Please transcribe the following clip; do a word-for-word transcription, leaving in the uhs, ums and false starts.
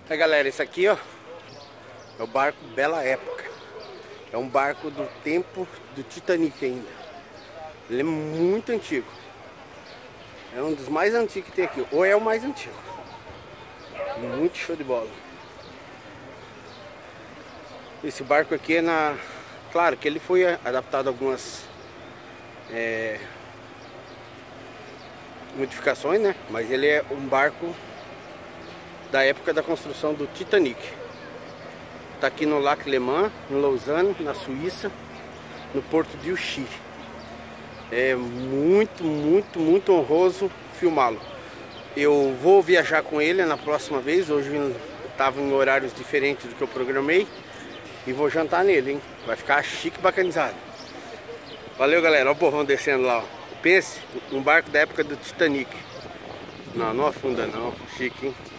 Aí galera, esse aqui ó é o barco Bela Época. É um barco do tempo do Titanic ainda. Ele é muito antigo. É um dos mais antigos que tem aqui, ou é o mais antigo. Muito show de bola. Esse barco aqui é na... Claro que ele foi adaptado a algumas é... modificações, né? Mas ele é um barco da época da construção do Titanic. Tá aqui no Lac Le Mans, em Lausanne, na Suíça, no porto de Uxie. É muito, muito, muito honroso filmá-lo. Eu vou viajar com ele na próxima vez. Hoje estava em horários diferentes do que eu programei. E vou jantar nele, hein? Vai ficar chique e bacanizado. Valeu, galera. Olha o povão descendo lá, ó. Pense, um barco da época do Titanic. Não, não afunda não. Chique, hein?